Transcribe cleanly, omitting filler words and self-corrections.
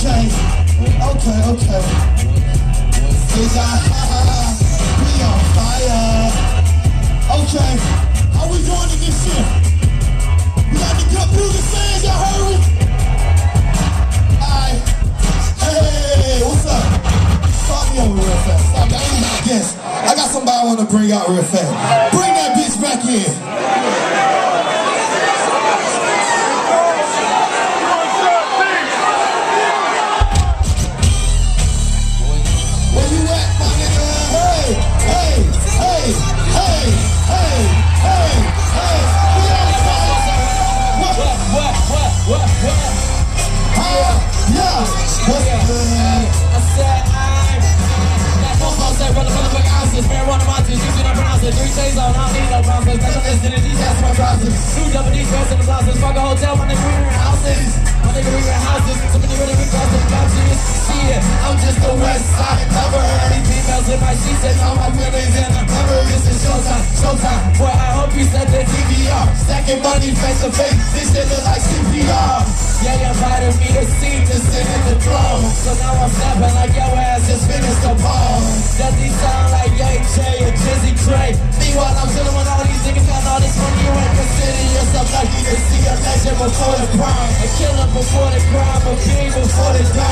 Okay. Is we on fire. Okay, how we doing in this shit? We got the computer saying, y'all heard me? Alright. Hey, what's up? Start me over real fast. Stop me, I ain't my guest. I got somebody I want to bring out real fast. Bring that bitch back in. Three days on, I don't need no promises. Special destinities, that's my process. Two double D's, fast in the blouses. Fuck a hotel, my nigga, we rent houses. My nigga, we rent houses. So many really big girls in the bounces. See it, I'm just the west side. Never heard any females in my sheets. And all my feelings in the cover. This is showtime. Boy, I hope you set the DVR. Stacking money face to face. This shit look like CPR. Yeah, you invited me to see to sit in the throne. So now I'm snapping like your ass just finished the ball. Does he sound like Ye Jay or Jizzy Cray? Meanwhile, I'm chillin' with all these niggas, got all this money. You ain't consider yourself lucky to see a legend before the prime. A killer before the crime, a king before the die.